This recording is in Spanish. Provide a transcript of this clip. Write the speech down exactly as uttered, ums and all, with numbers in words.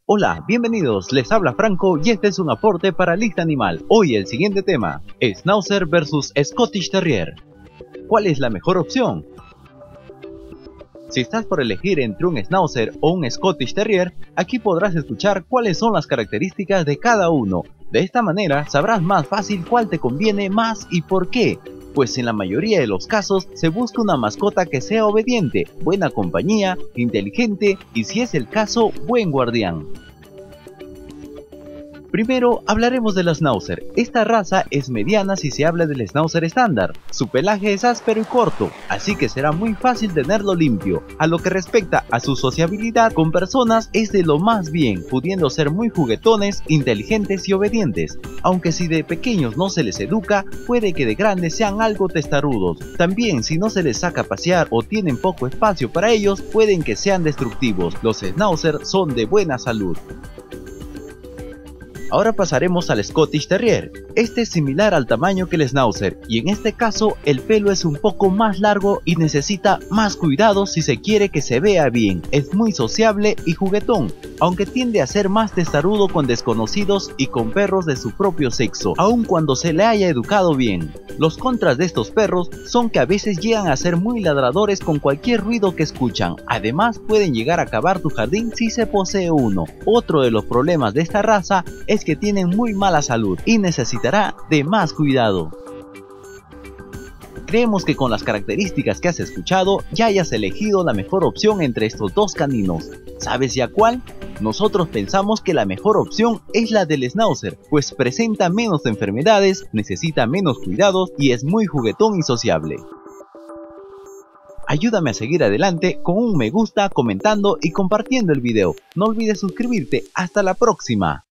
Hola, bienvenidos, les habla Franco y este es un aporte para Lista Animal. Hoy el siguiente tema, Schnauzer versus Scottish Terrier. ¿Cuál es la mejor opción? Si estás por elegir entre un Schnauzer o un Scottish Terrier, aquí podrás escuchar cuáles son las características de cada uno. De esta manera sabrás más fácil cuál te conviene más y por qué. Pues en la mayoría de los casos se busca una mascota que sea obediente, buena compañía, inteligente y, si es el caso, buen guardián. Primero hablaremos del Schnauzer. Esta raza es mediana si se habla del Schnauzer estándar. Su pelaje es áspero y corto, así que será muy fácil tenerlo limpio. A lo que respecta a su sociabilidad con personas, es de lo más bien, pudiendo ser muy juguetones, inteligentes y obedientes. Aunque si de pequeños no se les educa, puede que de grandes sean algo testarudos. También, si no se les saca a pasear o tienen poco espacio para ellos, pueden que sean destructivos. Los Schnauzer son de buena salud. Ahora pasaremos al Scottish Terrier. Este es similar al tamaño que el Schnauzer y en este caso el pelo es un poco más largo y necesita más cuidado si se quiere que se vea bien. Es muy sociable y juguetón, aunque tiende a ser más testarudo con desconocidos y con perros de su propio sexo, aun cuando se le haya educado bien. Los contras de estos perros son que a veces llegan a ser muy ladradores con cualquier ruido que escuchan. Además, pueden llegar a acabar tu jardín si se posee uno. Otro de los problemas de esta raza es que tienen muy mala salud y necesitará de más cuidado. Creemos que con las características que has escuchado ya hayas elegido la mejor opción entre estos dos caninos. ¿Sabes ya cuál? Nosotros pensamos que la mejor opción es la del Schnauzer, pues presenta menos enfermedades, necesita menos cuidados y es muy juguetón y sociable. Ayúdame a seguir adelante con un me gusta, comentando y compartiendo el video. No olvides suscribirte. Hasta la próxima.